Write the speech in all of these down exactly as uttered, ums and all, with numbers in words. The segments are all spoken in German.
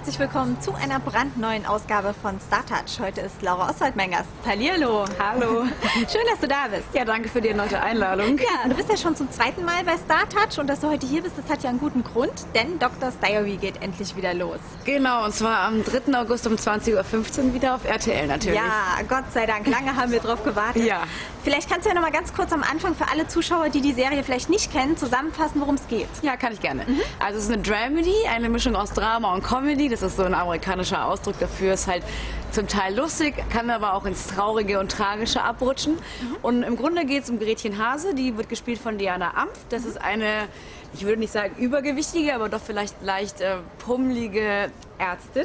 herzlich willkommen zu einer brandneuen Ausgabe von StarTouch. Heute ist Laura Oswald mein Gast. Hallihallo. Hallo. Schön, dass du da bist. Ja, danke für die erneute Einladung. Ja, du bist ja schon zum zweiten Mal bei StarTouch und dass du heute hier bist, das hat ja einen guten Grund, denn Doctor's Diary geht endlich wieder los. Genau, und zwar am dritten August um zwanzig Uhr fünfzehn wieder auf R T L natürlich. Ja, Gott sei Dank, lange haben wir drauf gewartet. Ja. Vielleicht kannst du ja noch mal ganz kurz am Anfang für alle Zuschauer, die die Serie vielleicht nicht kennen, zusammenfassen, worum es geht. Ja, kann ich gerne. Mhm. Also es ist eine Dramedy, eine Mischung aus Drama und Comedy. Das ist so ein amerikanischer Ausdruck dafür. Ist halt zum Teil lustig, kann aber auch ins Traurige und Tragische abrutschen. Mhm. Und im Grunde geht es um Gretchen Hase, die wird gespielt von Diana Ampf. Das ist eine, ich würde nicht sagen übergewichtige, aber doch vielleicht leicht äh, pummelige Ärztin.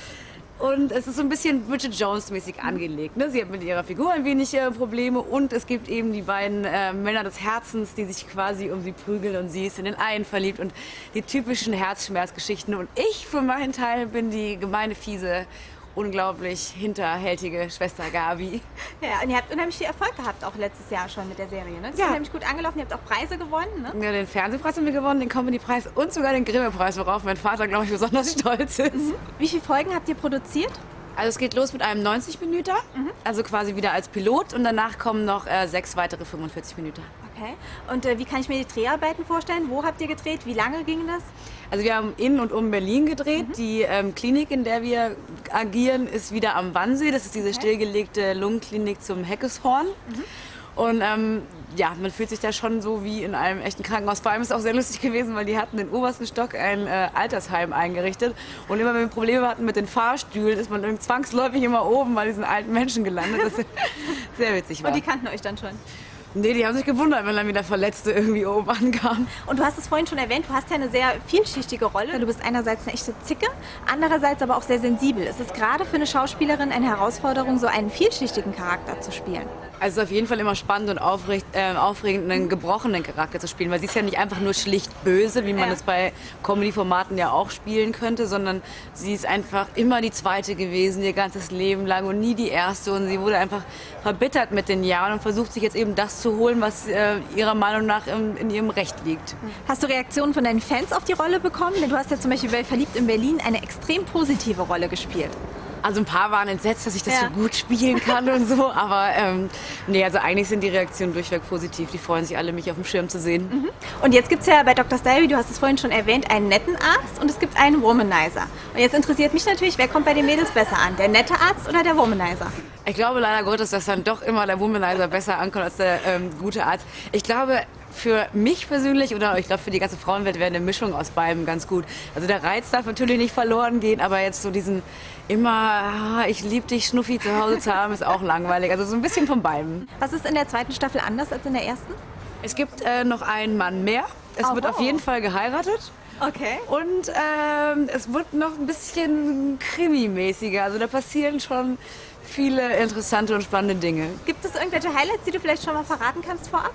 Und es ist so ein bisschen Bridget Jones-mäßig angelegt. Ne? Sie hat mit ihrer Figur ein wenig äh, Probleme und es gibt eben die beiden äh, Männer des Herzens, die sich quasi um sie prügeln und sie ist in den einen verliebt und die typischen Herzschmerzgeschichten. Und ich für meinen Teil bin die gemeine, fiese, unglaublich hinterhältige Schwester Gabi. Ja, und ihr habt unheimlich viel Erfolg gehabt, auch letztes Jahr schon mit der Serie. Ne? Das ja. ist nämlich gut angelaufen, ihr habt auch Preise gewonnen. Ne? Ja, den Fernsehpreis haben wir gewonnen, den Comedy-Preis und sogar den Grimme-Preis, worauf mein Vater, glaube ich, besonders stolz ist. Mhm. Wie viele Folgen habt ihr produziert? Also es geht los mit einem neunzig Minüter, mhm. also quasi wieder als Pilot und danach kommen noch äh, sechs weitere fünfundvierzig Minüter. Okay. Und äh, wie kann ich mir die Dreharbeiten vorstellen? Wo habt ihr gedreht? Wie lange ging das? Also wir haben in und um Berlin gedreht. Mhm. Die ähm, Klinik, in der wir agieren, ist wieder am Wannsee. Das ist diese okay. stillgelegte Lungenklinik zum Heckeshorn. Mhm. Und ähm, ja, man fühlt sich da schon so wie in einem echten Krankenhaus. Vor allem ist es auch sehr lustig gewesen, weil die hatten im obersten Stock ein äh, Altersheim eingerichtet. Und immer wenn wir Probleme hatten mit den Fahrstühlen, ist man dann zwangsläufig immer oben bei diesen alten Menschen gelandet. Das sehr witzig war. Und die kannten euch dann schon? Nee, die haben sich gewundert, wenn dann wieder Verletzte irgendwie oben ankamen. Und du hast es vorhin schon erwähnt, du hast ja eine sehr vielschichtige Rolle. Du bist einerseits eine echte Zicke, andererseits aber auch sehr sensibel. Es ist gerade für eine Schauspielerin eine Herausforderung, so einen vielschichtigen Charakter zu spielen. Also es ist auf jeden Fall immer spannend und aufregend, äh, aufregend, einen gebrochenen Charakter zu spielen, weil sie ist ja nicht einfach nur schlicht böse, wie man es ja. bei Comedy-Formaten ja auch spielen könnte, sondern sie ist einfach immer die Zweite gewesen, ihr ganzes Leben lang und nie die Erste und sie wurde einfach verbittert mit den Jahren und versucht sich jetzt eben das zu holen, was äh, ihrer Meinung nach in, in ihrem Recht liegt. Hast du Reaktionen von deinen Fans auf die Rolle bekommen? Denn du hast ja zum Beispiel bei Verliebt in Berlin eine extrem positive Rolle gespielt. Also ein paar waren entsetzt, dass ich das ja. so gut spielen kann und so, aber ähm, nee, also eigentlich sind die Reaktionen durchweg positiv. Die freuen sich alle, mich auf dem Schirm zu sehen. Mhm. Und jetzt gibt es ja bei Doctor's Diary, du hast es vorhin schon erwähnt, einen netten Arzt und es gibt einen Womanizer. Und jetzt interessiert mich natürlich, wer kommt bei den Mädels besser an, der nette Arzt oder der Womanizer? Ich glaube leider Gottes, dass dann doch immer der Womanizer besser ankommt als der ähm, gute Arzt. Ich glaube, für mich persönlich oder ich glaube für die ganze Frauenwelt wäre eine Mischung aus beidem ganz gut. Also der Reiz darf natürlich nicht verloren gehen, aber jetzt so diesen immer, ah, ich liebe dich, Schnuffi zu Hause zu haben, ist auch langweilig. Also so ein bisschen von beidem. Was ist in der zweiten Staffel anders als in der ersten? Es gibt äh, noch einen Mann mehr. Es oh, wird wow. auf jeden Fall geheiratet. Okay. Und ähm, es wird noch ein bisschen krimi-mäßiger. Also da passieren schon viele interessante und spannende Dinge. Gibt es irgendwelche Highlights, die du vielleicht schon mal verraten kannst vorab?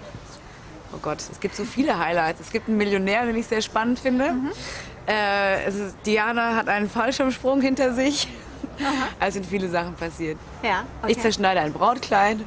Oh Gott, es gibt so viele Highlights. Es gibt einen Millionär, den ich sehr spannend finde. Mhm. Äh, es ist, Diana hat einen Fallschirmsprung hinter sich. Aha. Also sind viele Sachen passiert. Ja, okay. Ich zerschneide ein Brautkleid.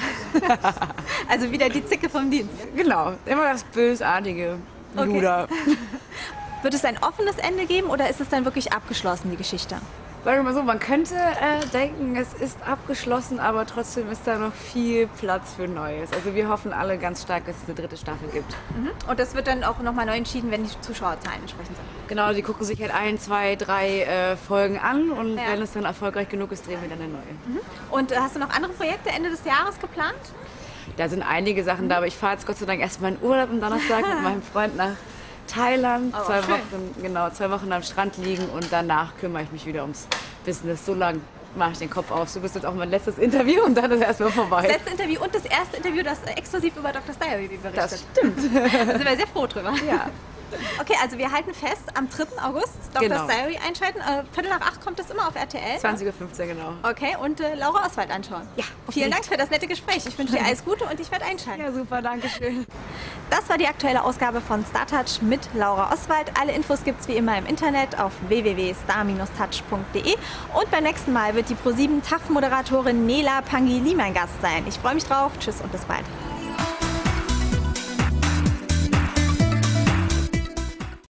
Also wieder die Zicke vom Dienst. Genau, immer das bösartige Luder. Okay. Wird es ein offenes Ende geben oder ist es dann wirklich abgeschlossen, die Geschichte? Sagen wir mal so, man könnte äh, denken, es ist abgeschlossen, aber trotzdem ist da noch viel Platz für Neues. Also wir hoffen alle ganz stark, dass es eine dritte Staffel gibt. Mhm. Und das wird dann auch nochmal neu entschieden, wenn die Zuschauerzahlen entsprechend sind? Genau, die gucken sich halt ein, zwei, drei äh, Folgen an und ja. wenn es dann erfolgreich genug ist, drehen wir dann eine neue. Mhm. Und äh, hast du noch andere Projekte Ende des Jahres geplant? Da sind einige Sachen mhm. da, aber ich fahre jetzt Gott sei Dank erstmal in Urlaub am Donnerstag mit meinem Freund nach Thailand, oh, zwei schön. Wochen, genau, zwei Wochen am Strand liegen und danach kümmere ich mich wieder ums Business. So lange mache ich den Kopf auf. Du bist jetzt auch mein letztes Interview und dann ist erstmal vorbei. Das letzte Interview und das erste Interview, das exklusiv über Doctor's Diary berichtet. Das stimmt. Da sind wir sehr froh drüber. Ja. Okay, also wir halten fest, am dritten August Doctor's Genau. Diary einschalten. Äh, Viertel nach acht kommt das immer auf R T L. zwanzig Uhr fünfzehn, genau. Okay, und äh, Laura Oswald anschauen. Ja. Vielen Dank für das nette Gespräch. Ich wünsche dir alles Gute und ich werde einschalten. Ja, super, danke schön. Das war die aktuelle Ausgabe von StarTouch mit Laura Oswald. Alle Infos gibt es wie immer im Internet auf w w w punkt star Bindestrich touch punkt de. Und beim nächsten Mal wird die ProSieben T A F-Moderatorin Nela Pangili mein Gast sein. Ich freue mich drauf. Tschüss und bis bald.